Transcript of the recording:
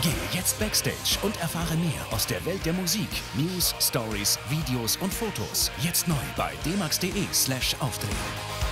Gehe jetzt Backstage und erfahre mehr aus der Welt der Musik, News, Stories, Videos und Fotos. Jetzt neu bei dmax.de/Auftritt.